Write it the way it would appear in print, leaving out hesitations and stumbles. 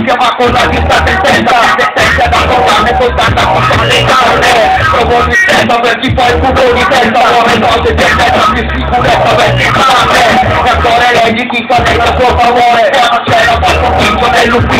chiama con la vista sentenza da comandare con tanta cosa legale. Provo di testa per chi fa il cubo di testa, nuove cose di testa, più sicurezza verticale. E ancora leggi chi fa dentro a suo favore, e non c'è la poi convinto nell'ufficio.